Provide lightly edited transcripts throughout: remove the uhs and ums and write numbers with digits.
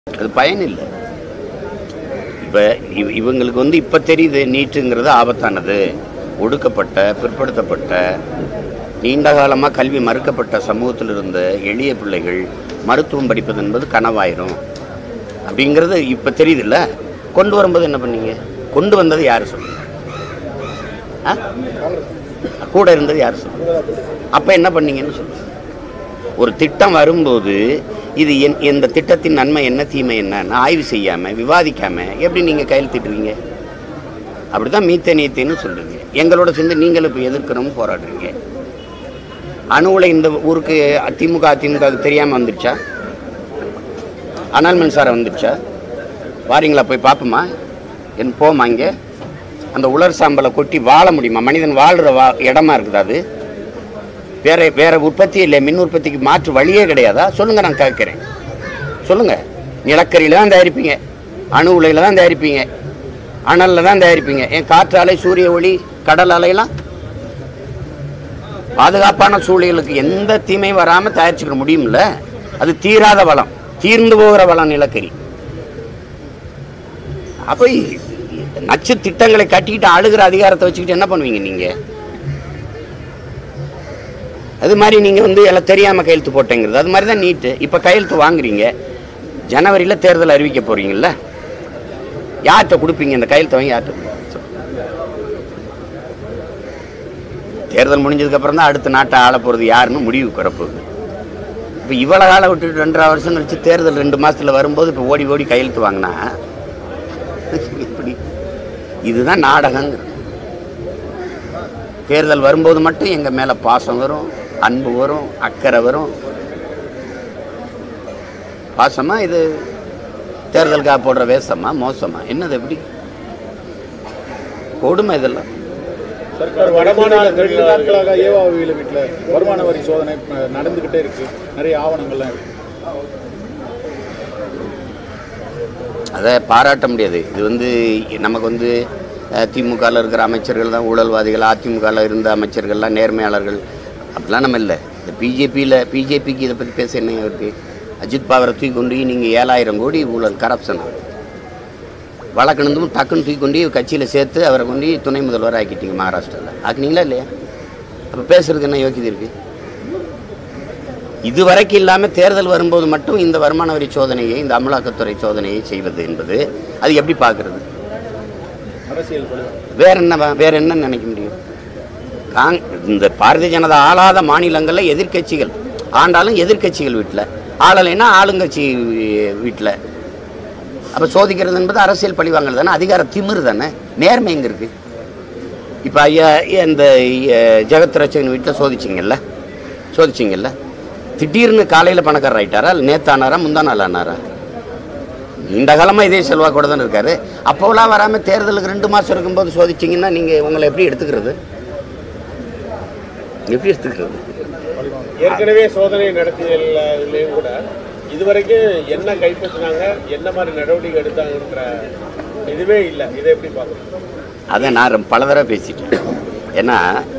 அது பயன் இல்லை. இப்போ இவங்களுக்கு வந்து இப்போ தெரியுது நீட்டுங்கிறது ஆபத்தானது, ஒடுக்கப்பட்ட பிற்படுத்தப்பட்ட நீண்ட காலமாக கல்வி மறுக்கப்பட்ட சமூகத்தில் இருந்த எளிய பிள்ளைகள் மருத்துவம் படிப்பது என்பது கனவாயிரும் அப்படிங்கிறது இப்போ தெரியுது இல்லை. கொண்டு வரும்போது என்ன பண்ணீங்க? கொண்டு வந்தது யார் சொல்லுங்க? கூட இருந்தது யார் சொல்லுங்க? அப்போ என்ன பண்ணீங்கன்னு சொல்லுங்க. ஒரு திட்டம் வரும்போது இது இந்த திட்டத்தின் நன்மை என்ன தீமை என்னன்னு ஆய்வு செய்யாமல் விவாதிக்காமல் எப்படி நீங்கள் கையெழுத்திட்டுருவீங்க? அப்படி தான் மீத்தேனியத்தைன்னு சொல்கிறீங்க. எங்களோட சேர்ந்து நீங்களும் இப்போ எதிர்க்கணும்னு போராடுறீங்க. அணு உலை இந்த ஊருக்கு அதிமுக தெரியாமல் வந்துடுச்சா? அனல் மின்சாரம் வந்துடுச்சா? வாரீங்களா? போய் பார்ப்போமா? போமா? இங்கே அந்த உலர் சாம்பலை கொட்டி வாழ முடியுமா? மனிதன் வாழ்கிற இடமா இருக்குது அது? வேற உற்பத்தி இல்லை, மின் உற்பத்திக்கு மாற்று வழியே கிடையாதா? சொல்லுங்கள், நான் கேட்குறேன். சொல்லுங்கள். நிலக்கரியில் தான் தயாரிப்பீங்க, அணு உலையில் தான் தயாரிப்பீங்க, அனலில் தான் தயாரிப்பீங்க. ஏன் காற்று அலை, சூரிய ஒளி, கடல் அலையெல்லாம் பாதுகாப்பான சூழலுக்கு எந்த தீமையும் வராமல் தயாரிச்சுக்க முடியும்ல? அது தீராத வளம், தீர்ந்து போகிற வளம் நிலக்கரி. அப்போ நச்சு திட்டங்களை கட்டிக்கிட்டு அழுகிற அதிகாரத்தை வச்சுக்கிட்டு என்ன பண்ணுவீங்க நீங்கள்? அது மாதிரி நீங்கள் வந்து எல்லாம் தெரியாமல் கையெழுத்து போட்டேங்கிறது. அது மாதிரி தான் நீட்டு. இப்போ கையெழுத்து வாங்குறீங்க, ஜனவரியில் தேர்தல் அறிவிக்க போகிறீங்கள, யார்கிட்ட கொடுப்பீங்க? இந்த கையெழுத்தை வாங்கி யார்கிட்ட? தேர்தல் முடிஞ்சதுக்கப்புறம் தான் அடுத்த நாட்டை ஆள போகிறது யாருன்னு முடிவுக்கு வரப்போகுது. இப்போ இவ்வளோ காலம் விட்டுட்டு 2.5 வருஷம் கழிச்சு தேர்தல் 2 மாதத்தில் வரும்போது இப்போ ஓடி ஓடி கையெழுத்து வாங்கினா எப்படி? இதுதான் நாடகங்கிறது. தேர்தல் வரும்போது மட்டும் எங்கள் மேலே பாசம் வரும், அன்பு வரும், அக்கறை வரும். பாசமா? இது தேர்தலுக்காக போடுற வேஷமா? மோசமா? என்னது? எப்படி கொடுமை இதெல்லாம்? வருமான வரி சோதனை நடந்துகிட்டே இருக்கு, நிறைய ஆவணங்கள்லாம் இருக்கு. அதை பாராட்ட முடியாது. இது வந்து நமக்கு வந்து திமுகவில் இருக்கிற அமைச்சர்கள் தான் ஊழல்வாதிகள், அதிமுகவில் இருந்த அமைச்சர்கள்லாம் நேர்மையாளர்கள், அப்படிலாம் நம்ம இல்லை. இந்த பிஜேபிக்கு இதை பற்றி பேச என்ன இருக்குது? அஜித் பவாரை தூக்கி கொண்டு நீங்கள் 7000 கோடி ஊழல் கரப்ஷன் வழக்கணுந்தும் டக்குன்னு தூக்கி கொண்டு கட்சியில் சேர்த்து அவரை கொண்டு துணை முதல்வர் ஆக்கிட்டீங்க மகாராஷ்டிராவில். ஆக்குனீங்களா இல்லையா? அப்போ பேசுறதுக்கு என்ன யோக்கியது இருக்குது? இதுவரைக்கும் இல்லாமல் தேர்தல் வரும்போது மட்டும் இந்த வருமான வரி சோதனையை, இந்த அமலாக்கத்துறை சோதனையை செய்வது என்பது அது எப்படி பார்க்குறது? வேற என்ன நினைக்க முடியும்? இந்த பாரதிய ஜனதா ஆளாத மாநிலங்களில் எதிர்கட்சிகள் ஆண்டாலும் எதிர்கட்சிகள் வீட்டில், ஆளலைன்னா ஆளுங்கட்சி வீட்டில். அப்போ சோதிக்கிறது என்பது அரசியல் பழிவாங்கல் தானே, அதிகார திமிரு தானே, நேர்மை எங்கே இருக்குது? இப்போ ஐயா இந்த ஜெகத் ரட்சகன் வீட்டில் சோதிச்சிங்கல்ல, திடீர்னு காலையில் பணக்காரர் ஆகிட்டாரா? நேற்று ஆனாரா? முந்தா நாள் ஆனாரா? நீண்ட காலமாக இதே செல்வாக்கூட தான் இருக்காரு. அப்போலாம் வராமல் தேர்தலுக்கு 2 மாதம் இருக்கும்போது சோதிச்சிங்கன்னா நீங்கள் உங்களை எப்படி எடுத்துக்கிறது? ஏற்கனவே சோதனை நடத்தியதுலேயும் கூட இதுவரைக்கும் என்ன கைப்பற்றினாங்க, என்ன மாதிரி நடவடிக்கை எடுத்தாங்கன்ற இதுவே இல்லை. இதை எப்படி பார்க்கணும்? அதை நான் பல தடவை பேசிட்டேன். ஏன்னா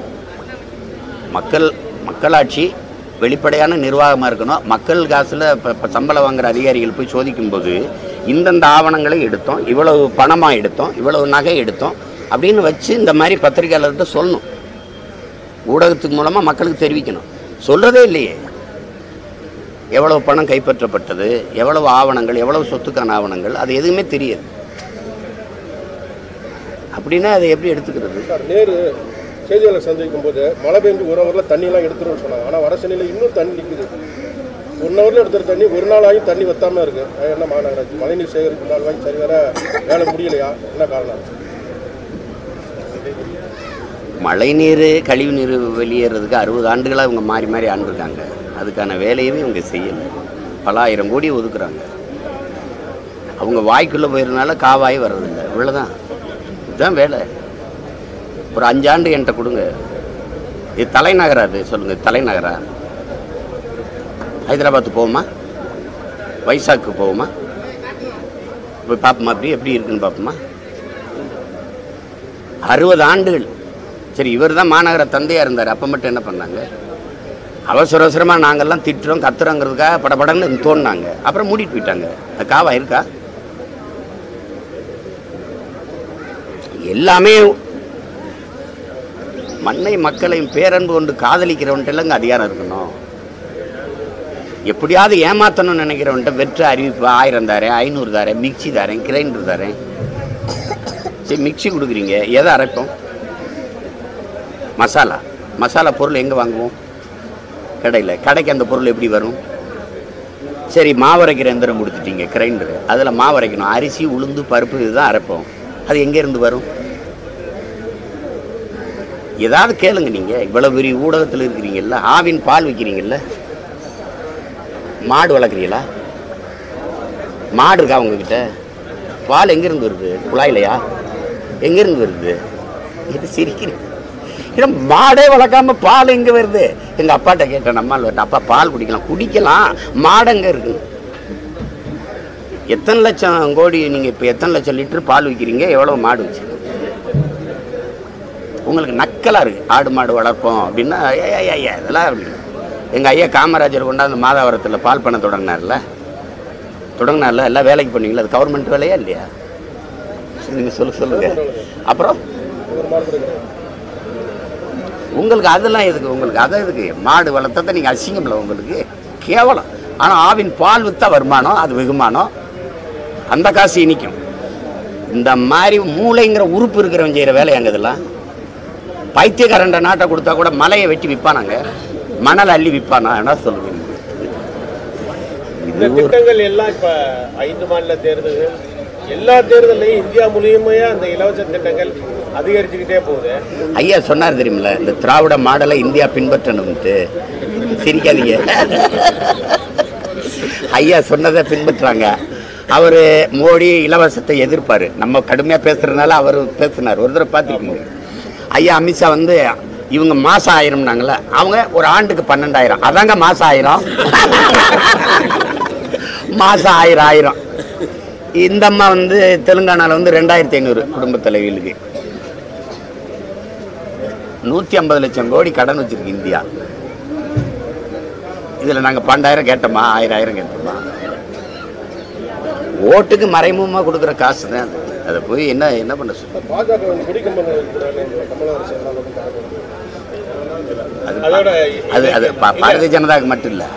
மக்களாட்சி வெளிப்படையான நிர்வாகமாக இருக்கணும். மக்கள் காசில் இப்போ சம்பளம் வாங்குகிற அதிகாரிகள் போய் சோதிக்கும்போது இந்தந்த ஆவணங்களை எடுத்தோம், இவ்வளவு பணமாக எடுத்தோம், இவ்வளவு நகை எடுத்தோம் அப்படின்னு வச்சு இந்த மாதிரி பத்திரிகையாளர்கிட்ட சொல்லணும், ஊடகத்துக்கு மூலமாக மக்களுக்கு தெரிவிக்கணும். சொல்கிறதே இல்லையே. எவ்வளவு பணம் கைப்பற்றப்பட்டது, எவ்வளவு ஆவணங்கள், எவ்வளவு சொத்துக்கான ஆவணங்கள், அது எதுவுமே தெரியாது. அப்படின்னா அதை எப்படி எடுத்துக்கிறது? நேரு செய்தியாளர் சந்திக்கும் போது மழை பெய்ஞ்சு 1 ஹவரில் தண்ணியெல்லாம் எடுத்துருன்னு சொன்னாங்க. ஆனால் வட சென்னையில் இன்னும் தண்ணி நிற்குது. 1 ஹவரில் எடுத்துகிற தண்ணி 1 நாள் ஆகி தண்ணி வத்தாமல் இருக்குது. என்ன மாநகராட்சி மழைநீர் சேகரிப்பு நாள் வாங்கி சரி வேற வேலை முடியலையா? என்ன காரணம்? மழைநீர் கழிவு நீர் வெளியேறதுக்கு 60 ஆண்டுகளாக இவங்க மாறி மாறி ஆண்டிருக்காங்க. அதுக்கான வேலையவே இவங்க செய்யலை. பல 1000 கோடி ஒதுக்குறாங்க. அவங்க வாய்க்குள்ளே போயிருந்தனால காவாய் வர்றதில்லை. இவ்வளோதான். இதுதான் வேலை. ஒரு 5 ஆண்டு என்கிட்ட கொடுங்க. இது தலைநகரா? அது சொல்லுங்கள், தலைநகரா? ஹைதராபாத்து போவோமா? வைசாக்கு போவோமா? போய் பார்ப்போமா? எப்படி இருக்குன்னு பார்ப்போமா? 60 ஆண்டுகள். சரி, இவர் தான் மாநகர தந்தையாக இருந்தார். அப்போ மட்டும் என்ன பண்ணாங்க? அவசர அவசரமாக நாங்கள்லாம் திட்டுறோம் கத்துறோங்கிறதுக்காக படப்படன்னு தோணுனாங்க, அப்புறம் மூடிட்டு போயிட்டாங்க. அது காவா இருக்கா? எல்லாமே மண்ணை மக்களையும் பேரன்பு கொண்டு காதலிக்கிறவன்ட்டெல்லாம் அதிகாரம் இருக்கணும். எப்படியாவது ஏமாற்றணும்னு நினைக்கிறவன்ட்ட வெற்று அறிவிப்பு 1000 தாரேன், 500 தாரேன், மிக்சி தாரேன், கிரைண்டர் தாரேன். சரி, மிக்சி கொடுக்குறீங்க, எதை அரைப்போம்? மசாலா பொருள் எங்கே வாங்குவோம்? கடையில். கடைக்கு அந்த பொருள் எப்படி வரும்? சரி, மாவரைக்கிற எந்திரம் கொடுத்துட்டீங்க, கிரைண்டரு. அதில் மாவரைக்கணும், அரிசி உளுந்து பருப்பு இதுதான் அரைப்போம். அது எங்கேருந்து வரும்? ஏதாவது கேளுங்க. நீங்கள் இவ்வளோ பெரிய ஊடகத்தில் இருக்கிறீங்கல்ல, ஆவின் பால் விற்கிறீங்கல்ல, மாடு வளர்க்குறீங்களா? மாடு இருக்கா உங்ககிட்ட? பால் எங்கேருந்து வருது? குழாயிலையா? எங்கேருந்து வருது? இது சிரிக்கிறேன். ஏன்னா மாடே வளர்க்காம பால் எங்கே வருது? எங்கள் அப்பாட்ட கேட்டேன், நம்மால் வரட்டேன், அப்பா பால் குடிக்கலாம், மாடு எங்கே இருக்குது? எத்தனை லட்சம் கோடி நீங்கள் இப்போ எத்தனை லட்சம் லிட்டர் பால் விற்கிறீங்க? எவ்வளோ மாடு வச்சு? உங்களுக்கு நக்கலாக இருக்குது. ஆடு மாடு வளர்ப்போம் அப்படின்னா இதெல்லாம் அப்படின்னு. எங்கள் ஐயா காமராஜர் கொண்டாந்து மாதாவரத்தில் பால் பண்ண தொடங்கினார்ல, எல்லாம் வேலைக்கு பண்ணீங்களா? அது கவர்மெண்ட் வேலையா இல்லையா? நீங்கள் சொல்லுங்க. அப்புறம் உங்களுக்கு அதெல்லாம் எதுக்கு? உங்களுக்கு அதை எதுக்கு? மாடு வளர்த்ததை நீங்கள் அசிங்கமில்ல, உங்களுக்கு கேவலம். ஆனால் ஆவின் பால் விற்றா வருமானம், அது வெகுமானம், அந்த காசு இனிக்கும். இந்த மாதிரி மூளைங்கிற உறுப்பு இருக்கிறவன் செய்கிற வேலை அங்கே இதெல்லாம். பைத்தியக்காரண்ட நாட்டை கொடுத்தா கூட மலையை வெட்டி விற்பானாங்க, மணல் அள்ளி விற்பானா? என்ன சொல்லுவீங்க? இந்த திட்டங்கள் எல்லாம் இப்போ 5 மாநில தேர்தல்கள், எல்லா தேர்தலையும் இந்தியா முழுமையா அந்த இலவச திட்டங்கள் அதிகரிச்சுக்கிட்டே போகுது. ஐயா சொன்னார் தெரியுமில்ல, இந்த திராவிட மாடலை இந்தியா பின்பற்றணும்ட்டு. சிரிக்காதீங்க, ஐயா சொன்னதை பின்பற்றுறாங்க. அவர் மோடி இலவசத்தை எதிர்ப்பார், நம்ம கடுமையாக பேசுறதுனால அவர் பேசினார். ஒரு தடவை பார்த்துக்கணும். ஐயா அமித்ஷா வந்து இவங்க மாதம் 1000னாங்களே, அவங்க ஒரு ஆண்டுக்கு 12,000. அதாங்க மாதம் 1000. மாதம் 1000. இந்த அம்மா வந்து தெலுங்கானாவில் வந்து 2500 குடும்ப தலைவிகளுக்கு. 150 லட்சம் கோடி கடன் வச்சிருக்கு இந்தியா. இதில் நாங்கள் 12,000 கேட்டோமா, 1000 கேட்டோமா? ஓட்டுக்கு மறைமுகமாக கொடுக்குற காசு தான் அது. அதை போய் என்ன பண்ண சொல்ல? பாரதிய ஜனதாவுக்கு மட்டும் இல்லை,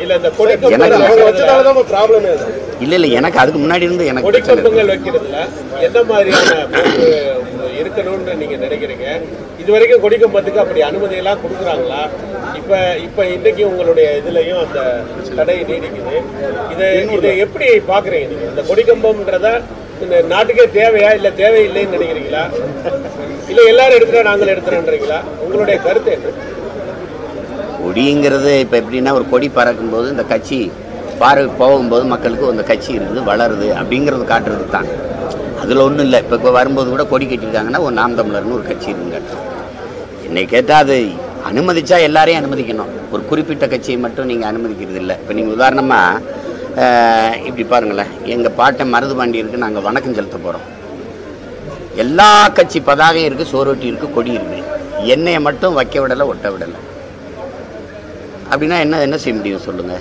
இல்லை எனக்கு அதுக்கு முன்னாடி இருந்து எனக்கு என்ன மாதிரியான இருக்கணும்னு நீங்க நினைக்கிறீங்க? இது வரைக்கும் கொடிக்கம்பத்துக்கு அப்படி அனுமதி எல்லாம் கொடுக்குறாங்களா? இப்ப இன்னைக்கு உங்களுடைய இதுலயும் அந்த தடை நீடிக்குது. இதை எப்படி பாக்குறீங்க நீங்க? இந்த கொடிக்கம்பம்ன்றத இந்த நாட்டுக்கே தேவையா இல்ல தேவையில்லைன்னு நினைக்கிறீங்களா? இல்ல எல்லாரும் எடுக்கிறோம் நாங்களும் எடுத்துறோன்றீங்களா? உங்களுடைய கருத்து என்ன? கொடிங்கிறது இப்போ எப்படின்னா, ஒரு கொடி பறக்கும்போது இந்த கட்சி போகும்போது மக்களுக்கு அந்த கட்சி இருக்குது, வளருது அப்படிங்கிறது காட்டுறது தான். அதில் ஒன்றும் இல்லை. இப்போ வரும்போது கூட கொடி கட்டியிருக்காங்கன்னா ஒரு நாம் தமிழர்னு ஒரு கட்சி இருக்குங்க. என்னை கேட்டால் அது அனுமதிச்சா எல்லாரையும் அனுமதிக்கணும், ஒரு குறிப்பிட்ட கட்சியை மட்டும் நீங்கள் அனுமதிக்கிறது இல்லை. இப்போ நீங்கள் உதாரணமாக இப்படி பாருங்களேன், எங்கள் பாட்டன் மருதுபாண்டி இருக்குது, நாங்கள் வணக்கம் செலுத்த போகிறோம். எல்லா கட்சி பதாகையும் இருக்குது, சோறுவட்டி இருக்குது, கொடி இருக்குது. எண்ணெயை மட்டும் வைக்க விடலை, ஒட்ட விடலை. அப்படின்னா என்ன செய்ய முடியும் சொல்லுங்கள்?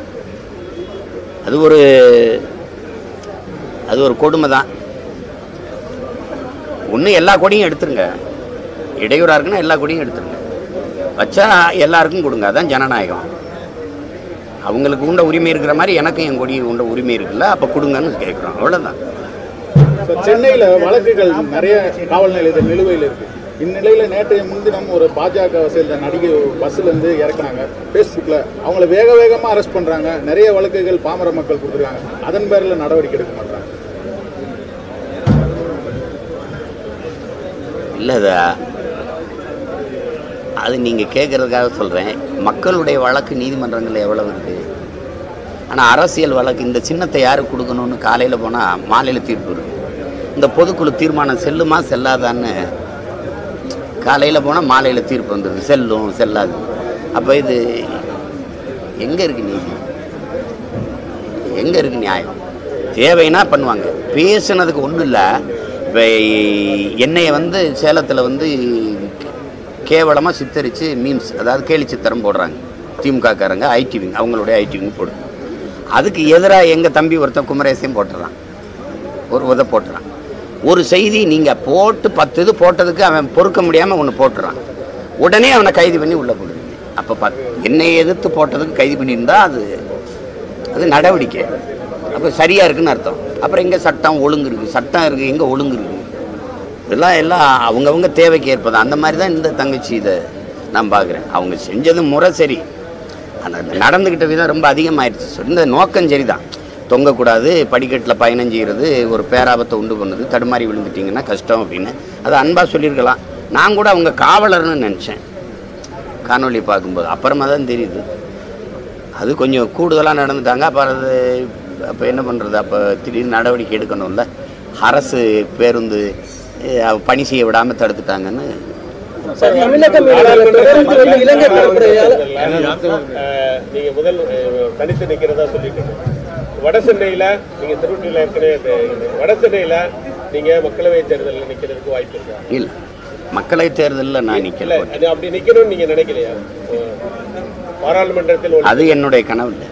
அது ஒரு கொடுமை தான். ஒன்று எல்லா கொடியும் எடுத்துருங்க, இடையூறாக இருக்குன்னா எல்லா கொடியும் எடுத்துருங்க, வச்சா எல்லாருக்கும் கொடுங்க. அதான் ஜனநாயகம். அவங்களுக்கு உண்ட உரிமை இருக்கிற மாதிரி எனக்கும் என் கொடி உண்ட உரிமை இருக்குல்ல, அப்போ கொடுங்கன்னு கேட்குறோம், அவ்வளோதான். சென்னையில் வழக்குகள் நிறைய காவல் நிலையத்தில் நிலுவையில் இருக்குது. இந்நிலையில் நேற்றைய முன்தினம் ஒரு பாஜகவை சேர்ந்த நடிகை பஸ்ஸுலேருந்து இறக்குனாங்க. ஃபேஸ்புக்கில் அவங்கள வேகமாக அரெஸ்ட் பண்ணுறாங்க. நிறைய வழக்குகள் பாமர மக்கள் கொடுத்துருக்காங்க. அதன் பேரில் நடவடிக்கை எடுக்க மாட்டாங்க. இல்லைதா, அது நீங்கள் கேட்குறதுக்காக சொல்கிறேன். மக்களுடைய வழக்கு நீதிமன்றங்களில் எவ்வளவு இருக்குது. ஆனால் அரசியல் வழக்கு, இந்த சின்னத்தை யாருக்கு கொடுக்கணும்னு காலையில் போனால் மாலையில் தீர்ப்பு இருக்குது. இந்த பொதுக்குழு தீர்மானம் செல்லுமா செல்லாதான்னு காலையில் போனால் மாலையில் தீர்ப்பு வந்துடுது, செல்லும் செல்லாது. அப்போ இது எங்கே இருக்குது நீதி? எங்கே இருக்குது நியாயம்? தேவைன்னா பண்ணுவாங்க. பேசுனதுக்கு ஒன்றும் இல்லை. இப்போ என்னையை வந்து சேலத்தில் வந்து கேவலமாக சித்தரித்து மீம்ஸ், அதாவது கேலி சித்திரம் போடுறாங்க. திமுககாரங்க ஐடி விங், அவங்களுடைய ஐடி விங் போடு. அதுக்கு எதிராக எங்கள் தம்பி ஒருத்தன் குமரேசையும் போட்டுறான், ஒரு உதை போட்டுறான். ஒரு செய்தி நீங்கள் போட்டு 10 இது போட்டதுக்கு அவன் பொறுக்க முடியாமல் ஒன்று போட்டுறான், உடனே அவனை கைது பண்ணி உள்ளே போடுவீங்க. அப்போ என்னை எதிர்த்து போட்டதுக்கு கைது பண்ணியிருந்தா அது நடவடிக்கை, அப்போ சரியாக இருக்குன்னு அர்த்தம். அப்புறம் எங்கே சட்டம் ஒழுங்கு இருக்குது, சட்டம் இருக்குது, எங்கே ஒழுங்கு இருக்குது? எல்லாம் அவங்கவுங்க தேவைக்கு ஏற்பது. அந்த மாதிரி தான் இந்த தங்கச்சி இதை நான் பார்க்குறேன். அவங்க செஞ்சது முறை சரி, அந்த நடந்துக்கிட்ட விதம் ரொம்ப அதிகமாகிடுச்சு. இந்த நோக்கம் சரி தான், தொங்கக்கூடாது, படிக்கட்டில் பயணம் செய்கிறது ஒரு பேராபத்தை உண்டு பண்ணுது, தடுமாறி விழுந்துட்டிங்கன்னா கஷ்டம் அப்படின்னு அதை அன்பாக சொல்லியிருக்கலாம். நான் கூட அவங்க காவலர்னு நினச்சேன் காணொலி பார்க்கும்போது, அப்புறமா தான் தெரியுது அது கொஞ்சம் கூடுதலாக நடந்துட்டாங்க. அப்போ என்ன பண்ணுறது? அப்போ திடீர்னு நடவடிக்கை எடுக்கணும்ல, அரசு பேருந்து பணி செய்ய விடாமல் தடுத்துட்டாங்கன்னு. நீங்க முதல் தனித்து நிக்கிறதா சொல்லிட்டு வட சென்னையில நீங்க திருவண்ணூர்ல ஏற்கனவே வட சென்னையில நீங்க மக்களவை தேர்தலில் நிக்கிறதுக்கு வாய்ப்பு இருக்கா? இல்லை, மக்களவை தேர்தலில் நான் நிற்கல. அப்படி நிக்கணும்னு நீங்க நினைக்கலையா? பாராளுமன்றத்தில் அது என்னுடைய கனவு இல்லை.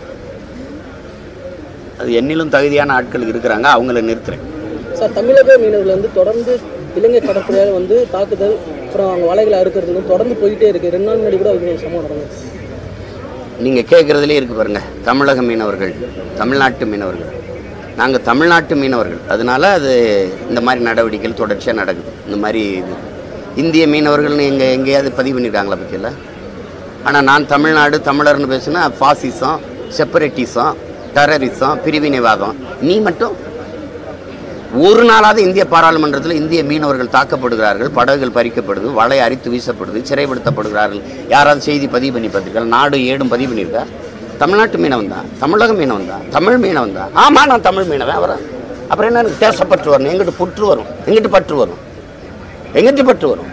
அது என்னிலும் தகுதியான ஆட்கள் இருக்கிறாங்க, அவங்கள நிறுத்துறேன். சார், தமிழக மீனவர்கள் வந்து தொடர்ந்து இலங்கை கடற்படையால் தாக்குதல், அப்புறம் அவங்க வலைகளை அறுக்கிறது தொடர்ந்து போயிட்டே இருக்கு. 2 நாள் முன்னாடி கூட ஒரு சம்பவம் நடந்தது. நீங்கள் கேட்குறதுலே இருக்கு பாருங்க, தமிழக மீனவர்கள், தமிழ்நாட்டு மீனவர்கள். நாங்கள் தமிழ்நாட்டு மீனவர்கள், அதனால அது இந்த மாதிரி நடவடிக்கைகள் தொடர்ச்சியாக நடக்குது. இந்த மாதிரி இது இந்திய மீனவர்கள்னு எங்கேயாவது பதிவு பண்ணியிருக்காங்களா பற்றியில்? ஆனால் நான் தமிழ்நாடு தமிழர்னு பேசுனா ஃபாசிசம், செப்பரேட்டிசம், டெரரிசம், பிரிவினைவாதம். நீ மட்டும் ஒரு நாளாவது இந்திய பாராளுமன்றத்தில் இந்திய மீனவர்கள் தாக்கப்படுகிறார்கள், படகுகள் பறிக்கப்படுது, வலை அரித்து வீசப்படுது, சிறைப்படுத்தப்படுகிறார்கள். யாராவது செய்தி பதிவு பண்ணி பார்த்துருக்காங்க? நாடு ஏடும் பதிவு பண்ணியிருக்கா? தமிழ்நாட்டு மீனவன் தான், தமிழக மீனவன் தான், தமிழ் மீனவன் தான். ஆமாம், நான் தமிழ் மீனவன். அவரை அப்புறம் என்ன, எனக்கு தேசப்பற்று வரணும், எங்கிட்ட புற்று வரும், எங்கிட்ட பற்று வரும், எங்கிட்ட பற்று வரும்.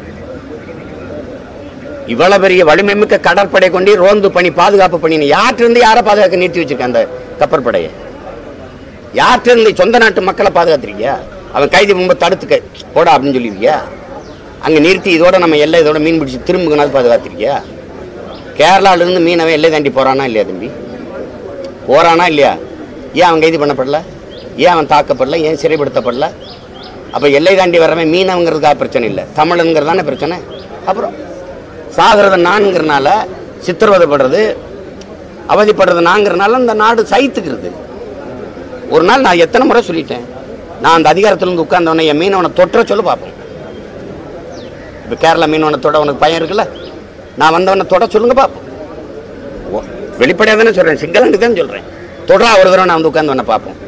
இவ்வளவு பெரிய வலிமைமிக்க கடற்படை கொண்டு ரோந்து பணி, பாதுகாப்பு பணி, யார்கிட்ட யாரை பாதுகாக்க நிறுத்தி வச்சிருக்க? அந்த கப்பற்படையை யார்கிட்ட சொந்த நாட்டு மக்களை பாதுகாத்துருக்கியா? அவன் கைதி முன்பு தடுத்துக்க போடா அப்படின்னு சொல்லியிருக்கியா? அங்கே நிறுத்தி இதோட நம்ம எல்லை இதோட மீன் பிடிச்சி திரும்புனாலும் பாதுகாத்திருக்கியா? கேரளாவிலேருந்து மீனவன் எல்லை தாண்டி போகிறானா இல்லையா தம்பி? போகிறானா இல்லையா? ஏன் அவன் கைது பண்ணப்படல? ஏன் அவன் தாக்கப்படல? ஏன் சிறைப்படுத்தப்படல? அப்போ எல்லை தாண்டி வரவன் மீனவங்கிறதுக்காக பிரச்சனை இல்லை, தமிழனுங்கிறதானே பிரச்சனை. அப்புறம் சாகிறத நான்கிறனால, சித்திரவதைப்படுறது அவதிப்படுறது நாங்கிறனால இந்த நாடு சைத்துக்கிறது. ஒரு நாள் நான் எத்தனை முறை சொல்லிட்டேன், நான் அந்த அதிகாரத்திலிருந்து உட்கார்ந்தவனை என் மீனவனை தொற்ற சொல்ல பார்ப்பேன். இப்போ கேரளா மீனவனை தொட உனக்கு பயம் இருக்குல்ல, நான் வந்தவனை தொட சொல்லுங்க பார்ப்போம். வெளிப்படையாக தானே சொல்கிறேன், சிங்களனுக்கு தான் சொல்கிறேன். தொடரா ஒரு தடவை நான் வந்து உட்கார்ந்தவனை பார்ப்போம்.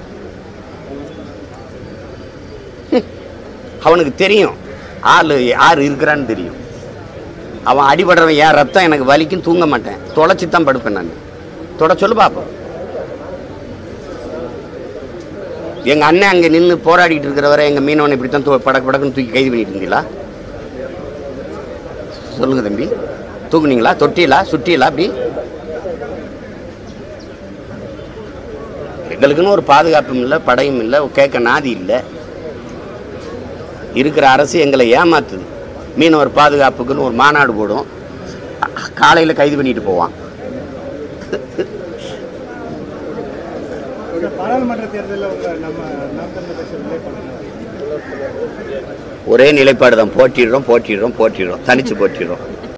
அவனுக்கு தெரியும் ஆள் யார் இருக்கிறான்னு தெரியும். அவன் அடிபடுறவன் என் ரத்தம் எனக்கு வலிக்கும், தூங்க மாட்டேன், தொலைச்சி தான் படுப்பேன். நான் தொட சொல்லு பார்ப்போம். எங்கள் அண்ணன் அங்கே நின்று போராடிட்டு இருக்கிறவரை எங்கள் மீனவனை இப்படித்தான் படக்கு படக்குன்னு தூக்கி கைது பண்ணிட்டு இருந்தீங்களா? சொல்லுங்க தம்பி, தூக்குனீங்களா? தொட்டிலா? சுட்டிலா? அப்படி எங்களுக்குன்னு ஒரு பாதுகாப்பும் இல்லை, படையும் இல்லை, கேட்க நாதி இல்லை. இருக்கிற அரசு எங்களை ஏமாத்துது. மீனவர் பாதுகாப்புக்குன்னு ஒரு மாநாடு போடும், காலையில் கைது பண்ணிட்டு போவான். பாராளுமன்ற தேர்தலில் ஒரே நிலைப்பாடு தான், போட்டிடுறோம் தனிச்சு போட்டிடுறோம்.